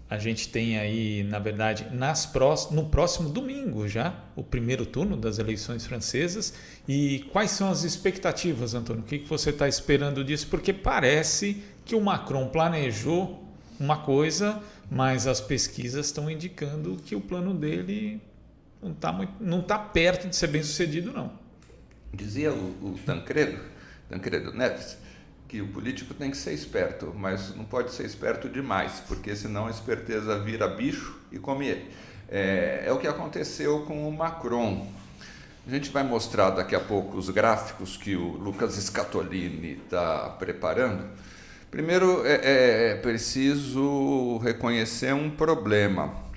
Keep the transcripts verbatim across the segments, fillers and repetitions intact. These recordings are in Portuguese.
A gente tem aí, na verdade, nas prós, no próximo domingo já, o primeiro turno das eleições francesas. E quais são as expectativas, Antônio? O que você está esperando disso? Porque parece que o Macron planejou uma coisa, mas as pesquisas estão indicando que o plano dele não está muito, não está perto de ser bem sucedido, não. Dizia o, o Tancredo, Tancredo Neves, que o político tem que ser esperto, mas não pode ser esperto demais, porque senão a esperteza vira bicho e come ele. É, é o que aconteceu com o Macron. A gente vai mostrar daqui a pouco os gráficos que o Lucas Scatolini está preparando. Primeiro, é, é preciso reconhecer um problema.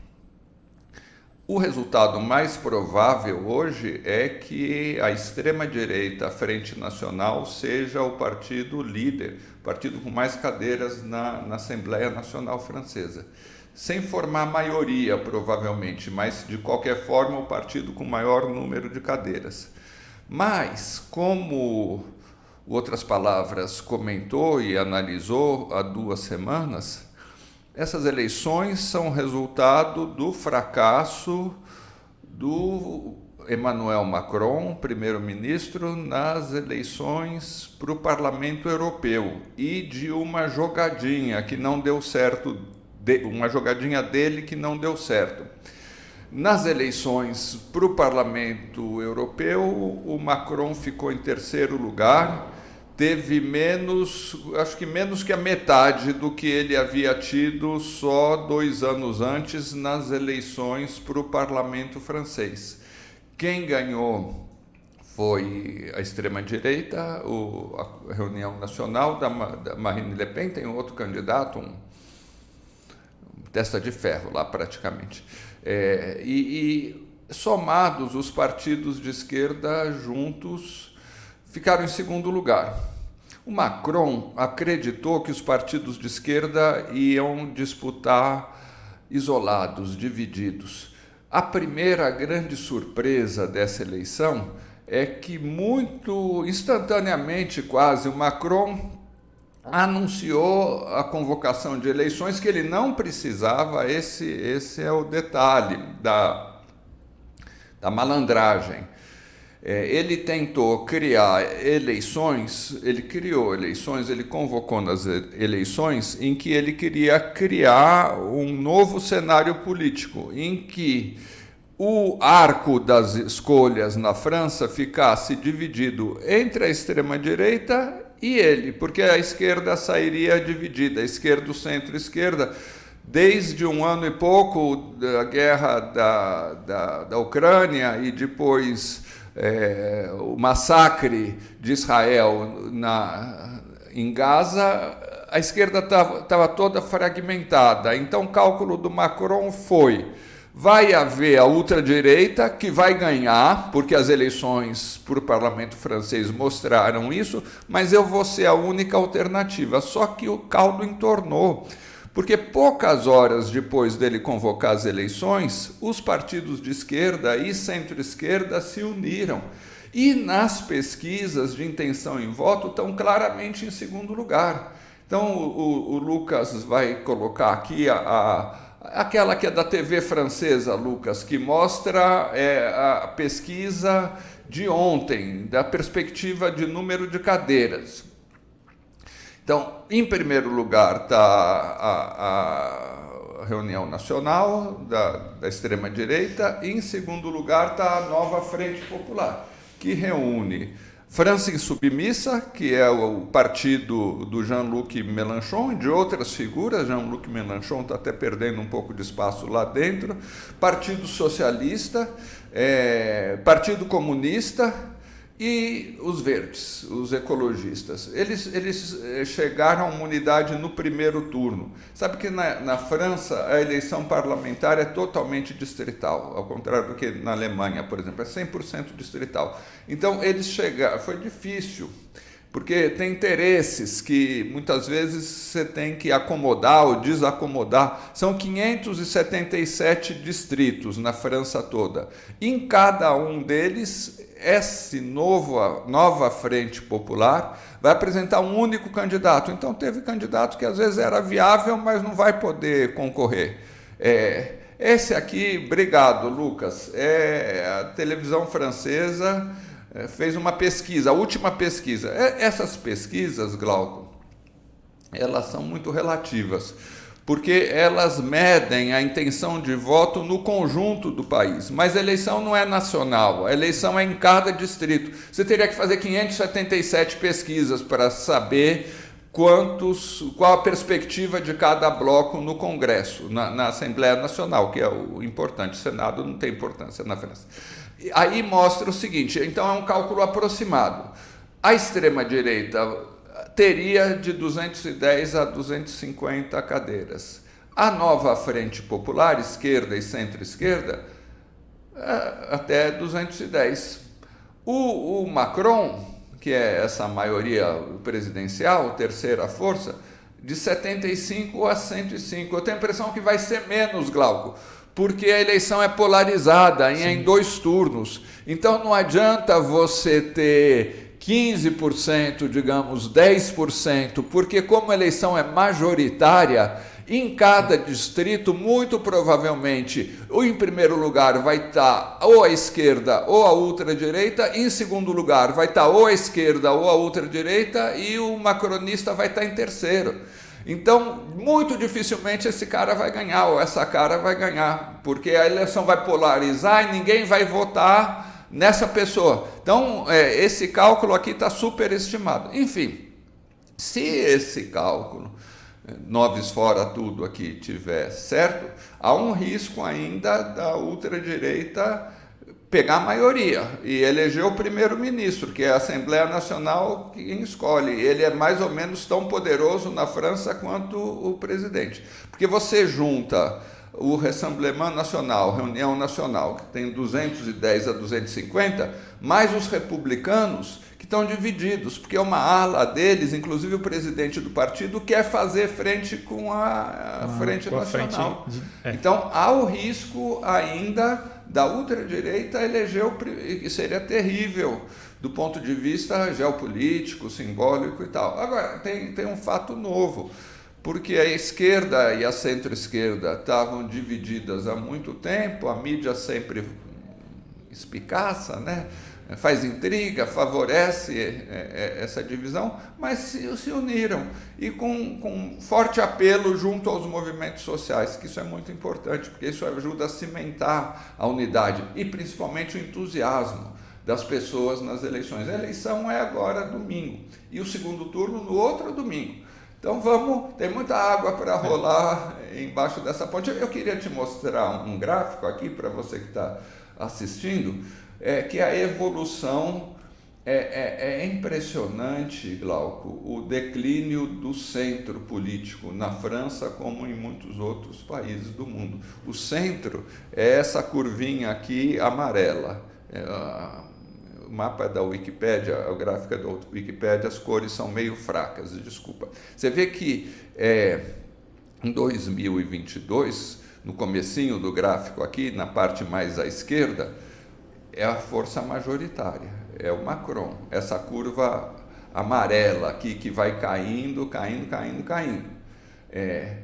O resultado mais provável hoje é que a extrema-direita, a Frente Nacional, seja o partido líder, o partido com mais cadeiras na, na Assembleia Nacional Francesa. Sem formar maioria, provavelmente, mas, de qualquer forma, o partido com maior número de cadeiras. Mas, como Outras Palavras comentou e analisou há duas semanas, essas eleições são resultado do fracasso do Emmanuel Macron, primeiro-ministro, nas eleições para o Parlamento Europeu e de uma jogadinha que não deu certo, uma jogadinha dele que não deu certo. Nas eleições para o Parlamento Europeu, o Macron ficou em terceiro lugar, teve menos, acho que menos que a metade do que ele havia tido só dois anos antes nas eleições para o parlamento francês. Quem ganhou foi a extrema-direita, a Reunião Nacional da Marine Le Pen, tem outro candidato, um testa de ferro lá praticamente. É, e, e somados os partidos de esquerda juntos ficaram em segundo lugar. O Macron acreditou que os partidos de esquerda iam disputar isolados, divididos. A primeira grande surpresa dessa eleição é que, muito instantaneamente quase, o Macron anunciou a convocação de eleições que ele não precisava. Esse, esse é o detalhe da, da malandragem. É, ele tentou criar eleições, ele criou eleições, ele convocou nas eleições em que ele queria criar um novo cenário político, em que o arco das escolhas na França ficasse dividido entre a extrema-direita e ele, porque a esquerda sairia dividida, a esquerda, o centro-esquerda, desde um ano e pouco da guerra da, da, da Ucrânia e depois É, o massacre de Israel na, em Gaza, a esquerda estava toda fragmentada. Então o cálculo do Macron foi: vai haver a ultradireita que vai ganhar, porque as eleições para o parlamento francês mostraram isso, mas eu vou ser a única alternativa. Só que o caldo entornou, porque poucas horas depois dele convocar as eleições, os partidos de esquerda e centro-esquerda se uniram. E nas pesquisas de intenção em voto estão claramente em segundo lugar. Então o, o Lucas vai colocar aqui a, a, aquela que é da T V francesa, Lucas, que mostra é, a pesquisa de ontem, da perspectiva de número de cadeiras. Então, em primeiro lugar está a, a Reunião Nacional da, da extrema-direita, e em segundo lugar está a Nova Frente Popular, que reúne França Insubmissa, que é o partido do Jean-Luc Mélenchon, e de outras figuras. Jean-Luc Mélenchon está até perdendo um pouco de espaço lá dentro, Partido Socialista, é, Partido Comunista, e os verdes, os ecologistas. Eles, eles chegaram a uma unidade no primeiro turno. Sabe que na, na França a eleição parlamentar é totalmente distrital, ao contrário do que na Alemanha, por exemplo, é cem por cento distrital. Então eles chegaram, foi difícil, porque tem interesses que muitas vezes você tem que acomodar ou desacomodar. São quinhentos e setenta e sete distritos na França toda. Em cada um deles essa novo, nova Frente Popular vai apresentar um único candidato. Então, teve candidato que às vezes era viável, mas não vai poder concorrer. É, esse aqui, obrigado, Lucas, é a televisão francesa é, fez uma pesquisa, a última pesquisa. É, essas pesquisas, Glauco, elas são muito relativas, porque elas medem a intenção de voto no conjunto do país. Mas a eleição não é nacional, a eleição é em cada distrito. Você teria que fazer quinhentas e setenta e sete pesquisas para saber quantos, qual a perspectiva de cada bloco no Congresso, na, na Assembleia Nacional, que é o importante. O Senado não tem importância na França. Aí mostra o seguinte, então é um cálculo aproximado. A extrema-direita teria de duzentos e dez a duzentos e cinquenta cadeiras. A nova Frente Popular, esquerda e centro-esquerda, até duzentos e dez. O, o Macron, que é essa maioria presidencial, terceira força, de setenta e cinco a cento e cinco. Eu tenho a impressão que vai ser menos, Glauco, porque a eleição é polarizada e é em dois turnos. Então não adianta você ter quinze por cento, digamos, dez por cento, porque como a eleição é majoritária, em cada distrito, muito provavelmente, ou em primeiro lugar vai estar ou a esquerda ou a ultradireita, em segundo lugar vai estar ou a esquerda ou a ultradireita e o macronista vai estar em terceiro. Então, muito dificilmente esse cara vai ganhar, ou essa cara vai ganhar, porque a eleição vai polarizar e ninguém vai votar nessa pessoa. Então, é, esse cálculo aqui está superestimado. Enfim, se esse cálculo, noves fora tudo aqui, tiver certo, há um risco ainda da ultradireita pegar a maioria e eleger o primeiro-ministro, que é a Assembleia Nacional quem escolhe. Ele é mais ou menos tão poderoso na França quanto o presidente. Porque você junta o Rassemblement Nacional, Reunião Nacional, que tem duzentos e dez a duzentos e cinquenta, mais os republicanos, que estão divididos, porque uma ala deles, inclusive o presidente do partido, quer fazer frente com a, a ah, Frente com Nacional. A frente de... é. Então, há o risco ainda da ultradireita eleger o que seria terrível do ponto de vista geopolítico, simbólico e tal. Agora, tem, tem um fato novo, porque a esquerda e a centro-esquerda estavam divididas há muito tempo, a mídia sempre espicaça, né? Faz intriga, favorece essa divisão, mas se, se uniram e com, com forte apelo junto aos movimentos sociais, que isso é muito importante, porque isso ajuda a cimentar a unidade e principalmente o entusiasmo das pessoas nas eleições. A eleição é agora domingo e o segundo turno no outro domingo. Então vamos, tem muita água para rolar embaixo dessa ponte. Eu queria te mostrar um gráfico aqui para você que está assistindo, é que a evolução é, é, é impressionante, Glauco, o declínio do centro político na França como em muitos outros países do mundo. O centro é essa curvinha aqui amarela. É, a, o mapa da Wikipédia, a gráfica da Wikipédia, as cores são meio fracas, desculpa. Você vê que é, em dois mil e vinte e dois, no comecinho do gráfico aqui, na parte mais à esquerda, é a força majoritária, é o Macron, essa curva amarela aqui que vai caindo, caindo, caindo, caindo. É,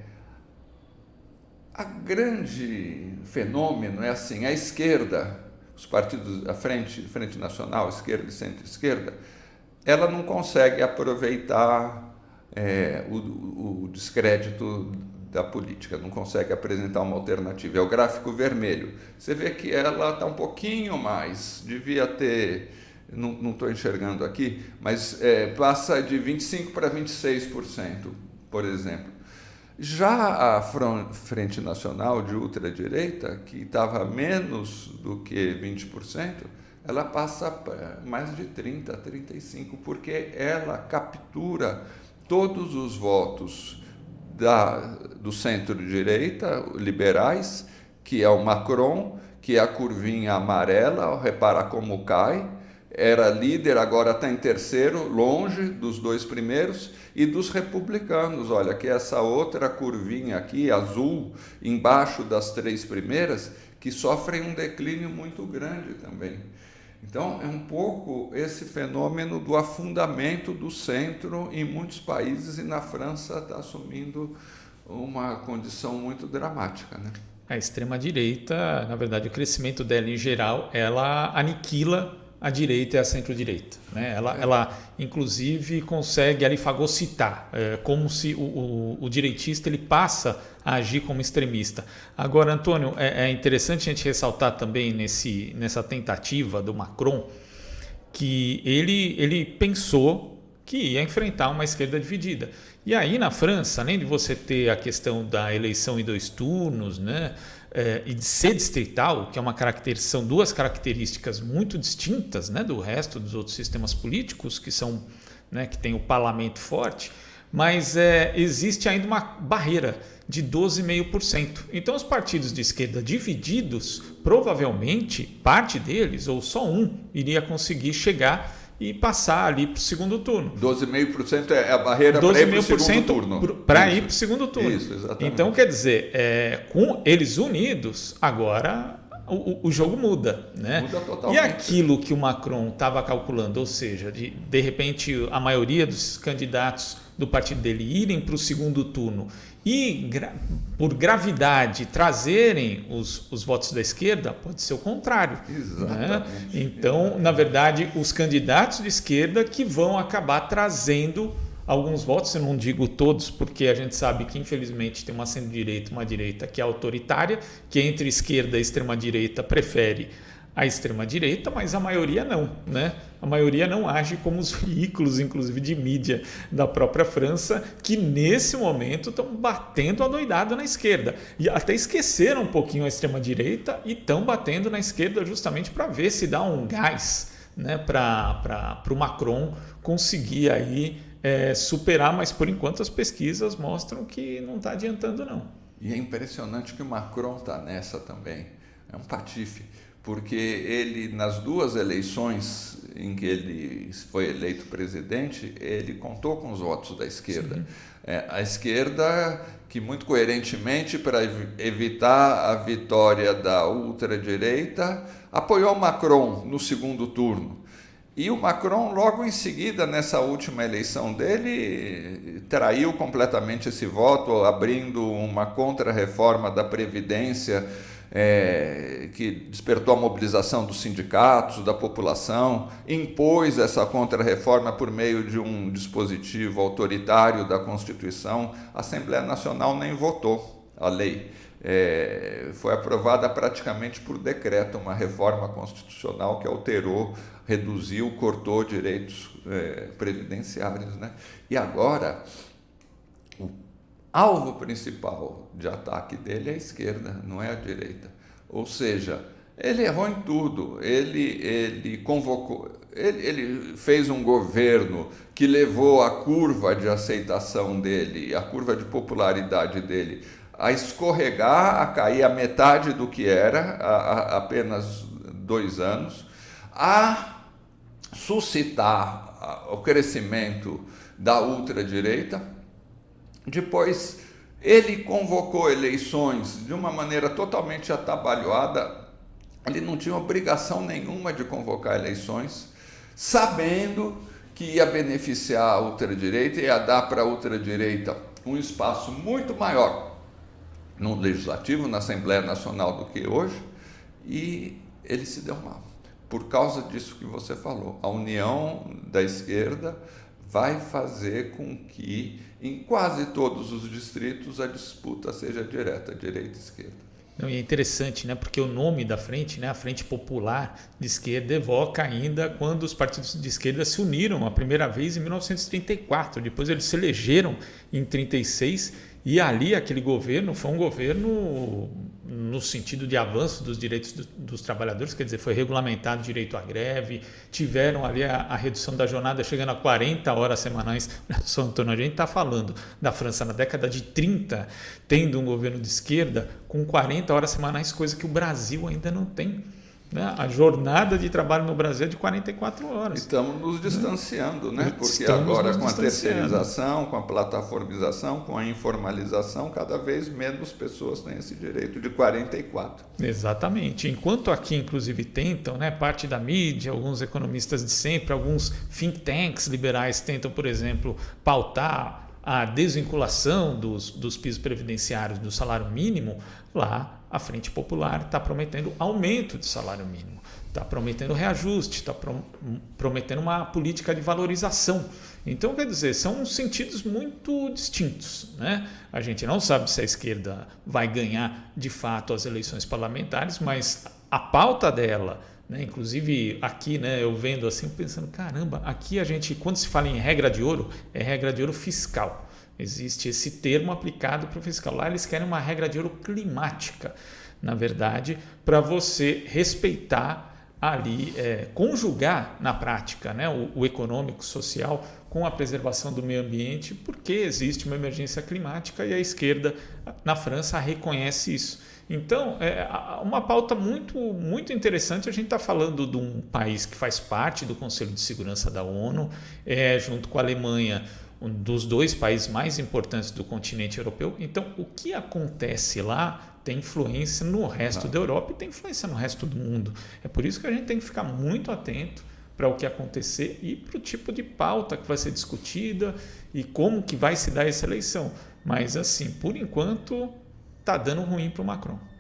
a grande fenômeno é assim, a esquerda, os partidos, a frente, frente nacional, esquerda e centro-esquerda, ela não consegue aproveitar é, o, o descrédito da política, não consegue apresentar uma alternativa. É o gráfico vermelho. Você vê que ela está um pouquinho mais, devia ter, não estou enxergando aqui, mas é, passa de vinte e cinco por cento para vinte e seis por cento, por exemplo. Já a Frente Nacional de ultradireita, que estava menos do que vinte por cento, ela passa para mais de trinta, trinta e cinco por cento, porque ela captura todos os votos Da, do centro-direita, liberais, que é o Macron, que é a curvinha amarela, repara como cai, era líder, agora está em terceiro, longe dos dois primeiros, e dos republicanos, olha, que é essa outra curvinha aqui, azul, embaixo das três primeiras, que sofrem um declínio muito grande também. Então, é um pouco esse fenômeno do afundamento do centro em muitos países, e na França está assumindo uma condição muito dramática, né? A extrema-direita, na verdade, o crescimento dela em geral, ela aniquila a direita e a centro-direita, né? Ela, é. ela, inclusive, consegue ali fagocitar, é, como se o, o, o direitista ele passa a agir como extremista. Agora, Antônio, é, é interessante a gente ressaltar também nesse, nessa tentativa do Macron que ele, ele pensou que ia enfrentar uma esquerda dividida. E aí, na França, além de você ter a questão da eleição em dois turnos, né? É, e de ser distrital, que é uma característica, são duas características muito distintas, né, do resto dos outros sistemas políticos, que são, né, que tem o parlamento forte, mas é, existe ainda uma barreira de doze vírgula cinco por cento. Então os partidos de esquerda divididos, provavelmente parte deles, ou só um, iria conseguir chegar e passar ali para o segundo turno. doze vírgula cinco por cento é a barreira para ir para o segundo turno. Para ir para o segundo turno. Isso, exatamente. Então, quer dizer, é, com eles unidos, agora o, o jogo muda, né? Muda totalmente. E aquilo que o Macron estava calculando, ou seja, de, de repente a maioria dos candidatos do partido dele irem para o segundo turno e, gra por gravidade, trazerem os, os votos da esquerda, pode ser o contrário. Exatamente. Né? Então, na verdade, os candidatos de esquerda que vão acabar trazendo alguns votos, eu não digo todos, porque a gente sabe que, infelizmente, tem uma centro-direita, uma direita que é autoritária, que entre esquerda e extrema-direita prefere a extrema-direita, mas a maioria não, né? A maioria não age como os veículos, inclusive de mídia da própria França, que nesse momento estão batendo a doidada na esquerda. E até esqueceram um pouquinho a extrema-direita e estão batendo na esquerda justamente para ver se dá um gás, né, para o Macron conseguir aí é, superar, mas por enquanto as pesquisas mostram que não está adiantando não. E é impressionante que o Macron está nessa também, é um patife. Porque ele, nas duas eleições em que ele foi eleito presidente, ele contou com os votos da esquerda. É, a esquerda, que muito coerentemente, para evitar a vitória da ultradireita, apoiou Macron no segundo turno. E o Macron, logo em seguida, nessa última eleição dele, traiu completamente esse voto, abrindo uma contra-reforma da Previdência, É, que despertou a mobilização dos sindicatos, da população, impôs essa contra-reforma por meio de um dispositivo autoritário da Constituição. A Assembleia Nacional nem votou a lei. É, foi aprovada praticamente por decreto, uma reforma constitucional que alterou, reduziu, cortou direitos é, previdenciários, né? E agora, o alvo principal de ataque dele é a esquerda, não é a direita. Ou seja, ele errou em tudo. Ele, ele convocou, ele, ele fez um governo que levou a curva de aceitação dele, a curva de popularidade dele, a escorregar, a cair a metade do que era há apenas dois anos, a suscitar o crescimento da ultradireita. Depois, ele convocou eleições de uma maneira totalmente atabalhoada. Ele não tinha obrigação nenhuma de convocar eleições, sabendo que ia beneficiar a ultradireita e ia dar para a ultradireita um espaço muito maior no Legislativo, na Assembleia Nacional do que hoje, e ele se deu mal. Por causa disso que você falou, a união da esquerda vai fazer com que, em quase todos os distritos, a disputa seja direta, direita e esquerda. Não, e é interessante, né? Porque o nome da frente, né? A Frente Popular de Esquerda, evoca ainda quando os partidos de esquerda se uniram a primeira vez em mil novecentos e trinta e quatro. Depois eles se elegeram em trinta e seis e ali aquele governo foi um governo no sentido de avanço dos direitos do, dos trabalhadores, quer dizer, foi regulamentado o direito à greve, tiveram ali a, a redução da jornada chegando a quarenta horas semanais. Só, Antônio, a gente está falando da França na década de trinta, tendo um governo de esquerda com quarenta horas semanais, coisa que o Brasil ainda não tem. Né? A jornada de trabalho no Brasil é de quarenta e quatro horas. Estamos nos distanciando, né? Porque Estamos agora com a distanciando. terceirização, com a plataformização, com a informalização, cada vez menos pessoas têm esse direito de quarenta e quatro. Exatamente. Enquanto aqui, inclusive, tentam, né, parte da mídia, alguns economistas de sempre, alguns think tanks liberais tentam, por exemplo, pautar a desvinculação dos, dos pisos previdenciários do salário mínimo, lá a Frente Popular está prometendo aumento de salário mínimo, está prometendo reajuste, está pro, prometendo uma política de valorização. Então, quer dizer, são sentidos muito distintos, né? A gente não sabe se a esquerda vai ganhar de fato as eleições parlamentares, mas a pauta dela, né, inclusive aqui, né, eu vendo assim, pensando, caramba, aqui a gente, quando se fala em regra de ouro, é regra de ouro fiscal. Existe esse termo aplicado para o fiscal. Lá eles querem uma regra de ouro climática, na verdade, para você respeitar ali, é, conjugar na prática, né, o, o econômico, social com a preservação do meio ambiente, porque existe uma emergência climática e a esquerda na França reconhece isso. Então, é uma pauta muito, muito interessante. A gente está falando de um país que faz parte do Conselho de Segurança da ONU, é, junto com a Alemanha, um dos dois países mais importantes do continente europeu. Então, o que acontece lá tem influência no resto Não. da Europa e tem influência no resto do mundo. É por isso que a gente tem que ficar muito atento para o que acontecer e para o tipo de pauta que vai ser discutida e como que vai se dar essa eleição. Mas, assim, por enquanto, está dando ruim para o Macron.